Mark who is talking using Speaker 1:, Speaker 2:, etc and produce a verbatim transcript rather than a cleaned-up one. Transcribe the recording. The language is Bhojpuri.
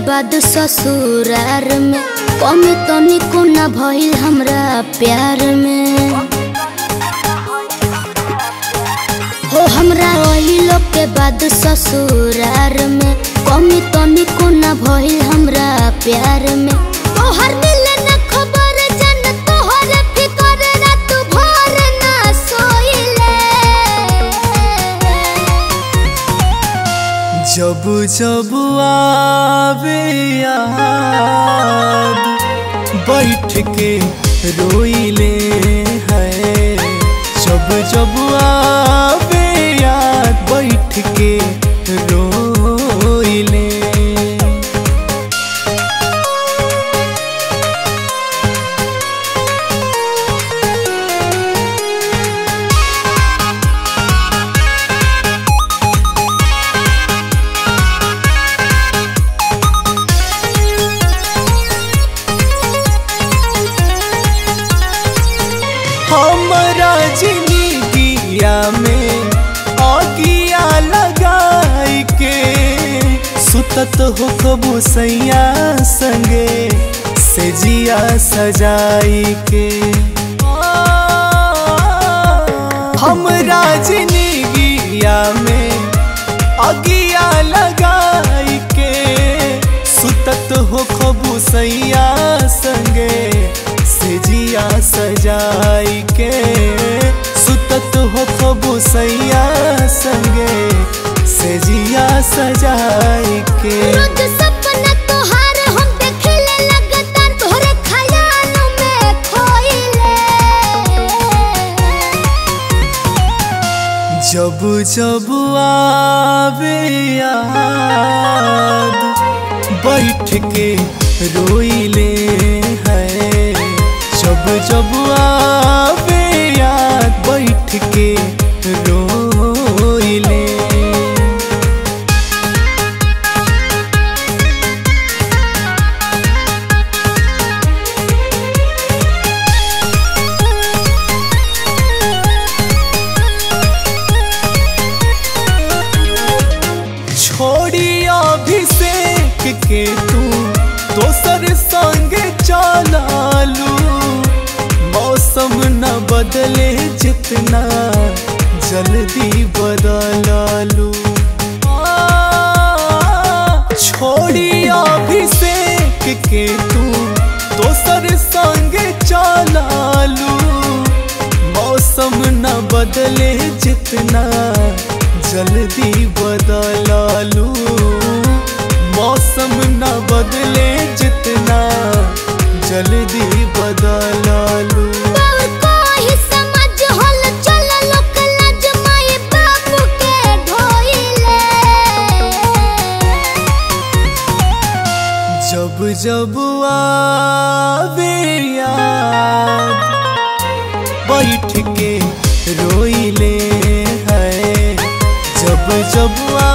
Speaker 1: बाद ससुरार में कमी तनिको ना भइल हमरा प्यार में हो हमरा रोइलो के बाद ससुरार में कमी तनिको ना भइल हमरा प्यार में तोहर मिले ना खबर जन तोहर फिकर रात भर ना सोइले
Speaker 2: जब जब आवे याद बैठ के रोइले है जब जब आवे याद बैठ के रोइले हमरा जिंदगिया में आगिया लगाई के सुतत हो कबू सैया संगे से जिया सजाई के हमरा जिंदगिया में आगिया लगाई के सुतत हो कबू सैया संगे से जिया सजाई के सुतत हो खबू सैया संगे से जिया सजाई के
Speaker 1: रोज सपना तोहार हम देखले लगातार तोहरे ख्याल में खोइले
Speaker 2: जब जब आवे याद बैठ के रोइले है जब जब आवे याद बैठ के रोइले छोड़ी अभिषेक के तू दोसर संगे चलालू मौसम न बदले जितना जल्दी बदलालू छोड़ी अभिषेक के तू दोसर संगे चलालू मौसम न बदले जितना जल्दी बदलालू मौसम न बदले जितना जल्दी बदलालू
Speaker 1: कोई समझ हल चल लोक लाज माई बापू के ढोइले
Speaker 2: जब जब आवे याद बैठ के रोइले है जब जब